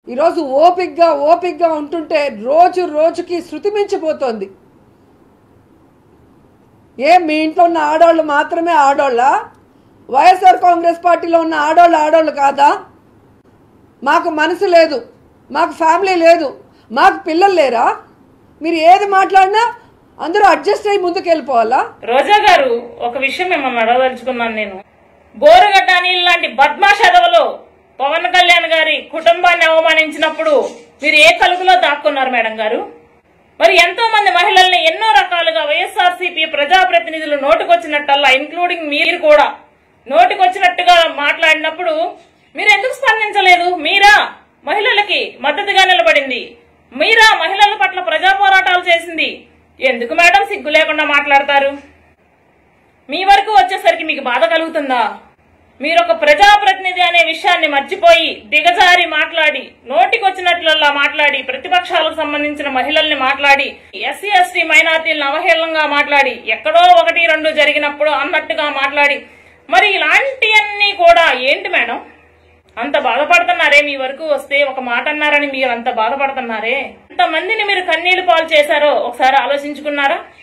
ఈరోజు ఓపిక్గా ఉంటుంటే రోజు రోజుకి శృతి మించిపోతుంది. మీ ఇంట్లో ఉన్న ఆడవాళ్ళు మాత్రమే ఆడోళ్ళ? వైఎస్ఆర్ కాంగ్రెస్ పార్టీలో ఉన్న ఆడోళ్ళు కాదా? మాకు మనసు లేదు, మాకు ఫ్యామిలీ లేదు, మాకు పిల్లలు లేరా? మీరు ఏది మాట్లాడినా అందరూ అడ్జస్ట్ అయ్యి ముందుకు వెళ్ళిపోవాలా? రోజా గారు, ఒక విషయం మిమ్మల్ని అడగదలుచుకున్నాను. నేను బోరుగడ్డ అనిల్ లాంటి బద్మాష్ ఎదవలో పవన్ కళ్యాణ్ గారి కుటుంబాన్ని అవమానించినప్పుడు మీరు ఏ కలుగులో దాక్కున్నారు మేడం గారు? మరి ఎంతో మంది మహిళల్ని ఎన్నో రకాలుగా వైఎస్ఆర్సీపీ ప్రజాప్రతినిధులు నోటుకొచ్చినట్టల్లా, ఇంక్లూడింగ్ మీరు కూడా నోటికొచ్చినట్టుగా మాట్లాడినప్పుడు మీరు ఎందుకు స్పందించలేదు? మీరా మహిళలకి మద్దతుగా నిలబడింది? మీరా మహిళల పట్ల ప్రజా పోరాటాలు చేసింది? ఎందుకు మేడం సిగ్గు లేకుండా మాట్లాడతారు? మీ వరకు వచ్చేసరికి మీకు బాధ కలుగుతుందా? మీరు ఒక ప్రజాప్రతినిధి అనే విషయాన్ని మర్చిపోయి దిగజారి మాట్లాడి, నోటికొచ్చినట్లల్లా మాట్లాడి, ప్రతిపక్షాలకు సంబంధించిన మహిళల్ని మాట్లాడి, ఎస్సీ ఎస్టీ మైనార్టీలను అవహేళనంగా మాట్లాడి, ఎక్కడో 1-2 జరిగినప్పుడు అన్నట్టుగా మాట్లాడి, మరి ఇలాంటివన్నీ కూడా ఏంటి మేడం? అంత బాధపడుతున్నారే? మీ వరకు వస్తే ఒక మాట అన్నారని మీరు అంత బాధపడుతున్నారే? ఎంతమందిని మీరు కన్నీళ్లు పాలు చేశారో ఒకసారి ఆలోచించుకున్నారా?